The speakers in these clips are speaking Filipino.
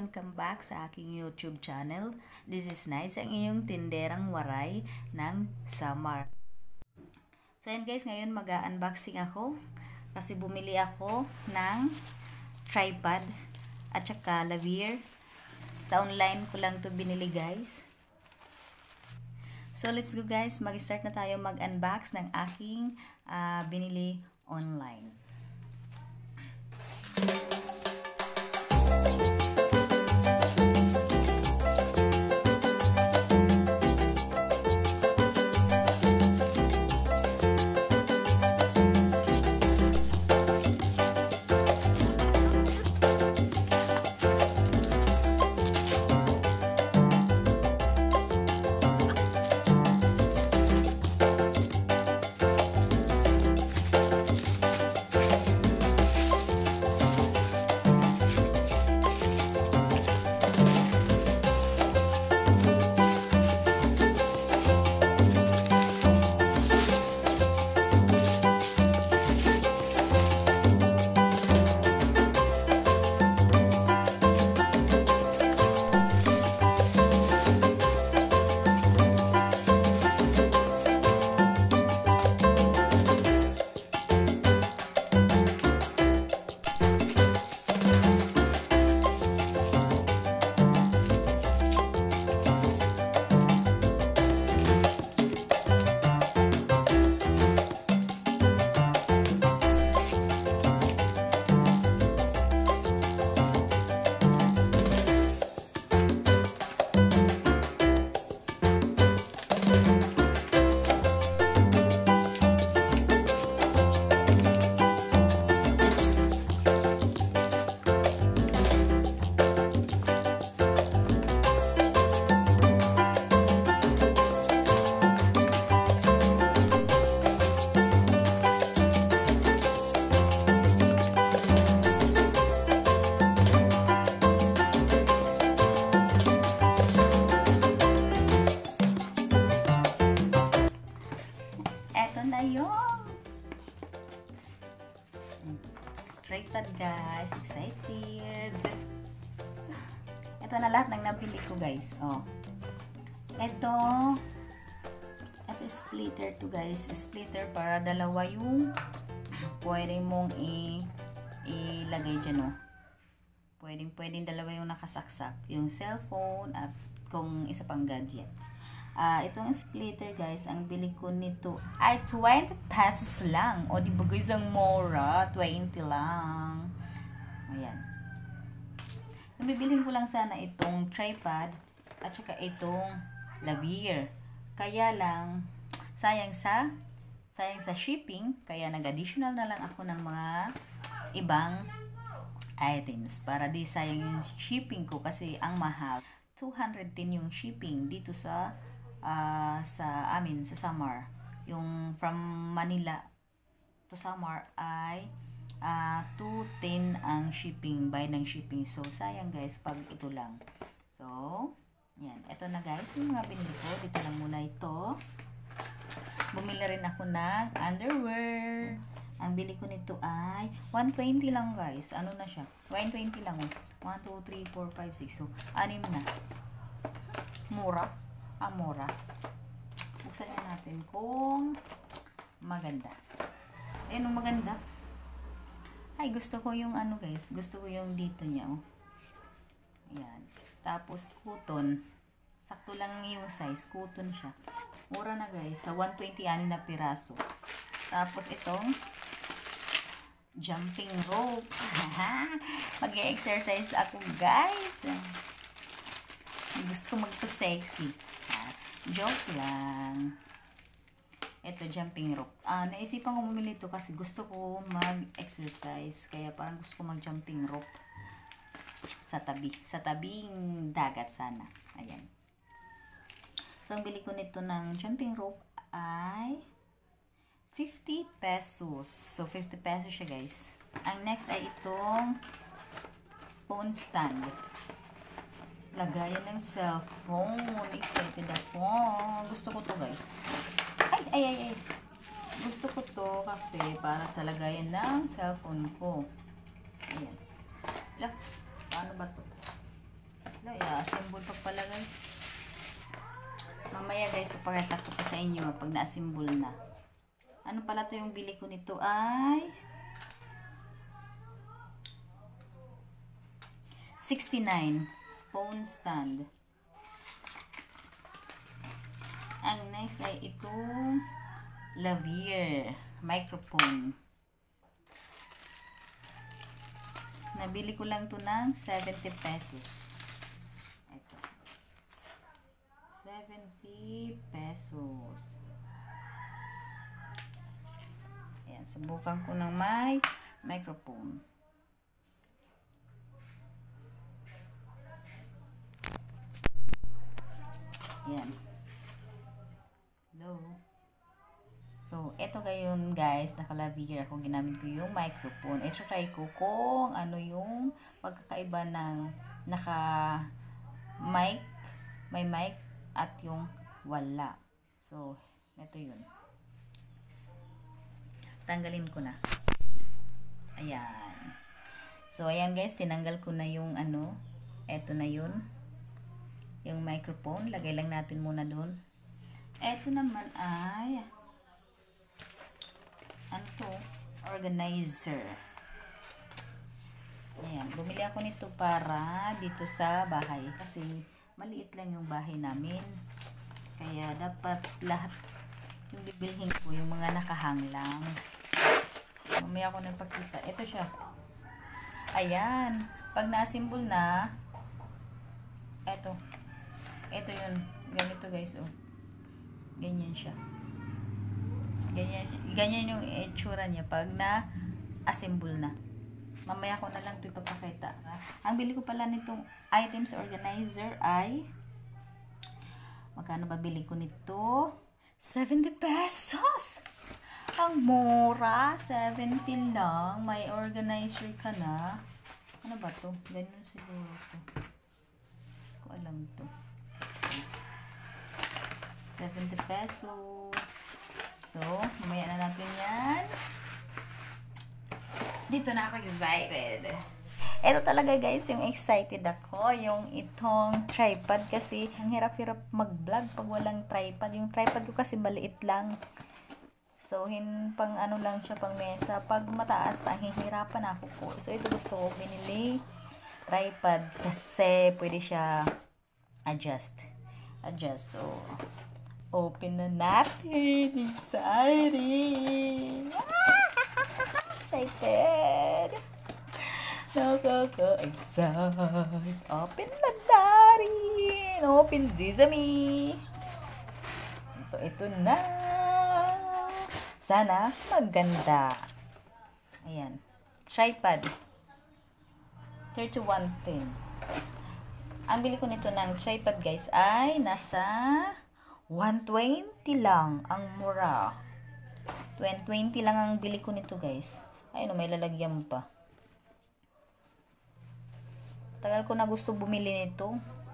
Welcome back sa aking YouTube channel. This is Nice, ang iyong tinderang waray ng Samar. So yan guys, ngayon mag-unboxing ako kasi bumili ako ng tripod at saka lavalier. Sa online ko lang to binili guys. So let's go guys, mag-start na tayo mag-unbox ng aking binili online. Eto na yung tripod guys. Excited. Ito na lahat ng nabili ko guys. Oh. Ito splitter to guys. Splitter para dalawa yung pwede mong ilagay dyan oh. Pwedeng dalawa yung nakasaksak. Yung cellphone at kung isa pang gadgets. Itong splitter guys, ang bili ko nito ay 20 pesos lang. O di ba guys, ang mura, 20 lang. Ayan. Bibilhin ko lang sana itong tripod at saka itong lavalier. Kaya lang sayang sa shipping, kaya nag-additional na lang ako ng mga ibang items para di sayang yung shipping ko kasi ang mahal. 210 yung shipping dito sa amin sa Samar. Yung from Manila to Samar ay 210 ang shipping, bayad ng shipping. So sayang guys pag ito lang. So yan, ito na guys yung mga binili ko. Dito lang muna ito. Bumili rin ako ng underwear. Ang bili ko nito ay 120 lang guys. Ano na siya? 120 lang oh. 1, 2, 3, 4, 5, 6. So 6 na. Mura. Ang mura. Buksan na natin kung maganda. Ayan ang maganda. Ay, gusto ko yung ano guys. Gusto ko yung dito niya. Oh. Ayan. Tapos, cotton. Sakto lang yung size. Cotton siya. Mura na guys. Sa 120 na piraso. Tapos, itong jumping rope. Mag-exercise ako guys. Gusto ko magpa-sexy. Joke lang. Ito, jumping rope. Naisipan ko bumili ito kasi gusto ko mag-exercise. Kaya parang gusto ko mag-jumping rope. Sa tabing dagat sana. Ayan. So, ang bili ko nito ng jumping rope ay 50 pesos. So, 50 pesos siya guys. Ang next ay itong phone stand. Lagayan ng cellphone. Excited ako. Gusto ko to guys. Ay. Gusto ko to kasi para sa lagayan ng cellphone ko. Ayan. Paano ba to? Kaya assemble pa pala guys. Mamaya guys, papakita ko pa sa inyo pag na-assemble na. Ano pala to yung bili ko nito ay 69 phone stand. Ang next ay itong lavalier microphone. Nabili ko lang to ng 70 pesos. Ito. 70 pesos. Ayan, subukan ko ng may microphone. Ayan. Hello. So, eto gayon guys, naka-lavalier ako, ginamit ko yung microphone. Ito try ko kung ano yung pagkakaiba ng naka-mic, may mic at yung wala. So, eto yun. Tanggalin ko na. Ayan. So, ayan guys, tinanggal ko na yung ano, eto na yun. Yung microphone, lagay lang natin muna doon. Eto naman ay ano to? Organizer. Ayan, bumili ako nito para dito sa bahay kasi maliit lang yung bahay namin. Kaya dapat lahat yung bibilhin ko yung mga nakahang lang. Mamaya ako nagpakita. Ito siya. Ayan, pag na-assemble na, eto. Ito yun. Ganito guys, oh. Ganyan siya. Ganyan yung itsura niya pag na-assemble na. Mamaya ko na lang ito ipapakita. Ang bili ko pala nitong items organizer ay magkano ba bili ko nito? 70 pesos! Ang mura! 70 lang. May organizer ka na. Ano ba to? Ganun siguro to. Hindi ko alam to. 70 pesos. So, mamaya na natin yan. Dito na ako excited. Ito talaga guys, yung excited ako. Yung itong tripod kasi ang hirap-hirap mag-vlog pag walang tripod. Yung tripod ko kasi maliit lang. So, pang ano lang siya, pang mesa. Pag mataas, ang hihirapan ako po. So, ito gusto ko binili tripod kasi pwede siya adjust. So, open na natin. Exciting! Excited! Nakaka-excite. Open na natin. Open sesame. So, ito na. Sana maganda. Ayan. Tripod. 3110. Ang bili ko nito ng tripod guys ay nasa 120 lang. Ang mura. 120 lang ang bili ko nito guys. Ayun, may lalagyan pa. Tagal ko na gusto bumili nito.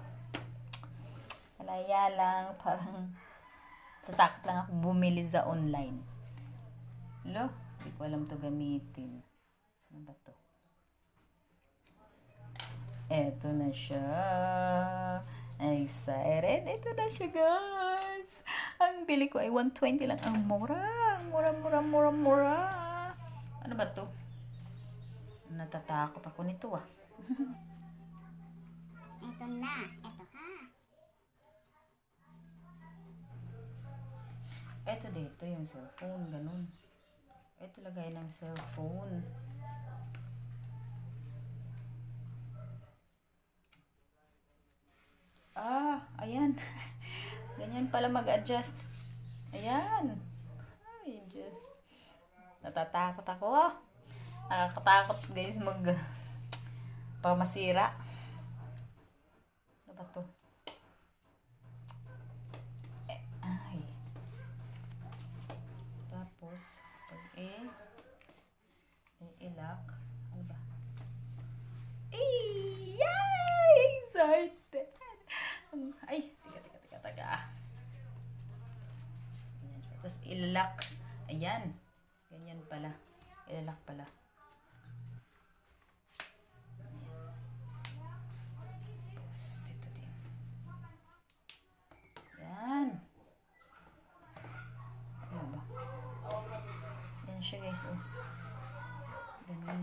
Kaya lang, parang tatakot lang ako bumili sa online. Lo, hindi ko alam to gamitin. Ano ba to? Eto na siya. Excited. Ito na siya guys. Ang bili ko ay 120 lang. Ang mura. Mura. Ano ba to? Natatakot ako nito ah. Ito na. Ito ha. Ito dito yung cellphone. Ganun. Ito lagay ng cellphone. Ayan. Ganyan pala mag-adjust. Ayan. Ay, Diyos. Natatakot ako. Nakakatakot guys masira. Ano ba to? Ay. Tapos, pag i-lock. Ano ba? Yay! Excited! Ay, taga. Ayan. Tapos i-lock. Ayan. Ganyan pala. I-lock pala. Ayan. Tapos, Yan. Ano ba? Yan siya guys, oh. Ganun.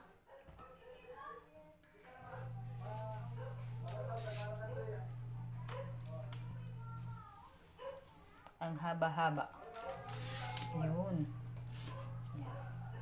Ang haba-haba. Yun. Yan.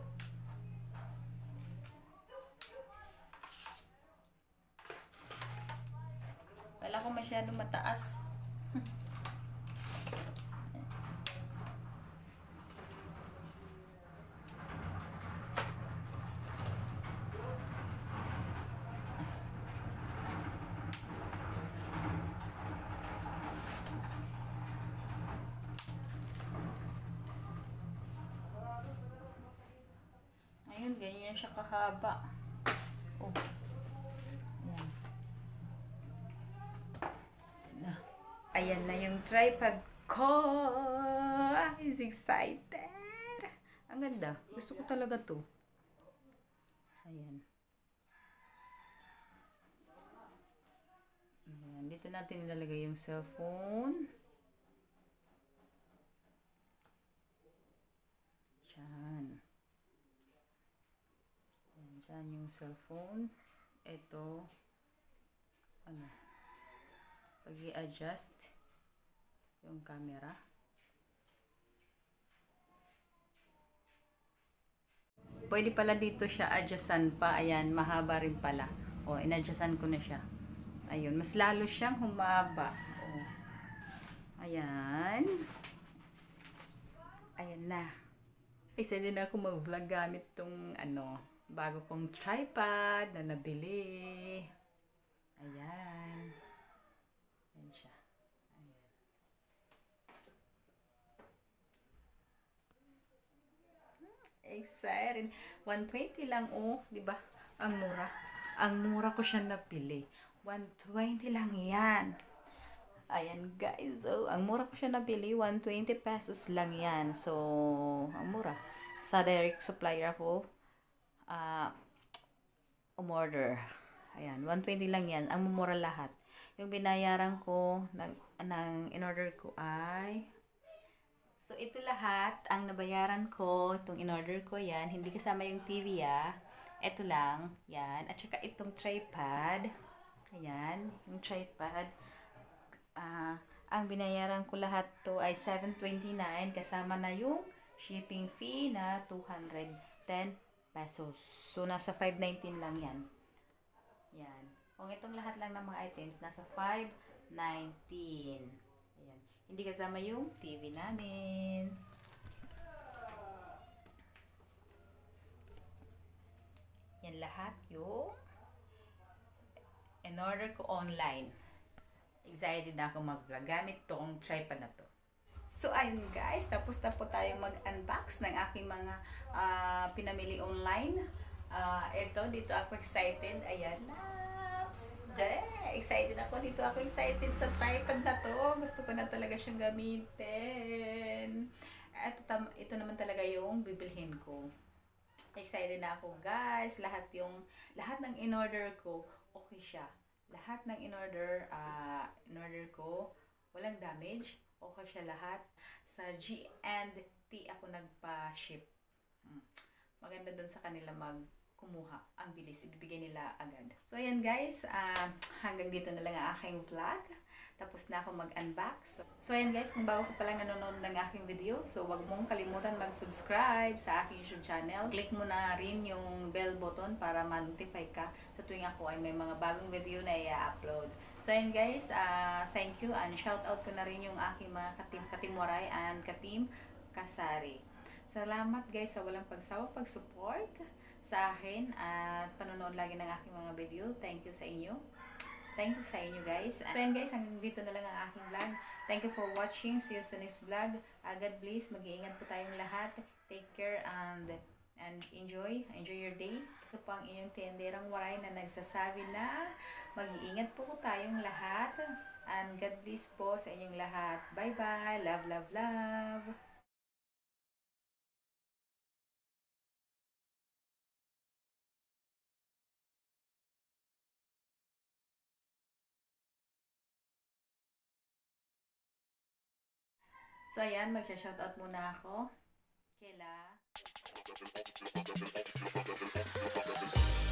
Wala ko masyadong mataas. Ayun, ganyan siya kahaba. Oh. Ayan. Ayan na yung tripod ko. I'm excited. Ang ganda. Gusto ko talaga to. Ayan. Ayan. Dito natin ilalagay yung cellphone. Diyan. Ayan, dyan yung cellphone. Ito. Ano? Pag i-adjust yung camera. Pwede pala dito siya adjustan pa. Ayan, mahaba rin pala. O, in-adjustan ko na siya. Ayun, mas lalo siyang humaba. O. Ayan. Ayan na. Isa din ako mag-vlog gamit tong ano, bago kong tripod na nabili. Ayan. Ayan siya. Ayan. Excited. 120 lang, oh, 'di ba? Ang mura. Ang mura ko siya napili. 120 lang 'yan. Ayan, guys. So, ang mura ko siya nabili, 120 pesos lang 'yan. So, ang mura. Sa direct supplier ako umorder. Ayan, 120 lang 'yan. Ang mumura lahat. Yung binayaran ko ng in-order ko ay so, ito lahat, ang nabayaran ko, itong in-order ko, yan. Hindi kasama yung TV, ah. Ito lang, yan. At saka itong tripod. Ayan, yung tripod. Ang binayaran ko lahat to ay 729 kasama na yung shipping fee na 210 pesos. So, nasa 519 lang yan. Yan. Kung itong lahat lang ng mga items, nasa 519. Ayan. Hindi kasama yung TV namin. Yan lahat yung in-order ko online. Excited na ako mag-vlog gamit tong tripod na to. So, ayun guys. Tapos na po tayong mag-unbox ng aking mga pinamili online. Ito, dito ako excited. Ayan. Excited ako. Dito ako excited sa tripod na to. Gusto ko na talaga siyang gamitin. Ito naman talaga yung bibilhin ko. Excited na ako, guys. Lahat ng in-order ko, okay siya. Lahat ng in-order ko, walang damage. Okay siya lahat. Sa G&T ako nagpa-ship. Maganda dun sa kanila kumuha. Ang bilis. Ibibigay nila agad. So, ayan guys. Hanggang dito na lang ang aking vlog. Tapos na ako mag-unbox. So, ayan guys. Kung bago ka palang nanonood ng aking video, so wag mong kalimutan mag-subscribe sa aking YouTube channel. Click mo na rin yung bell button para ma-notify ka sa tuwing ako ay may mga bagong video na i-upload. So, ayan guys. Thank you. And shout out ko na rin yung aking mga katim Waray and katim Kasari. Salamat guys sa walang pagsawang pag-support sa akin at panonood lagi ng aking mga video. Thank you sa inyo. Thank you sa inyo guys. So yan guys, hanggang dito na lang ang aking vlog. Thank you for watching. See you sa next vlog. God bless. Mag-iingat po tayong lahat. Take care and enjoy your day. So po ang inyong tenderang waray na nagsasabi na mag-iingat po tayong lahat. And God bless po sa inyong lahat. Bye-bye. Love, love, love. So, ayan, magsha-shoutout muna ako. Kila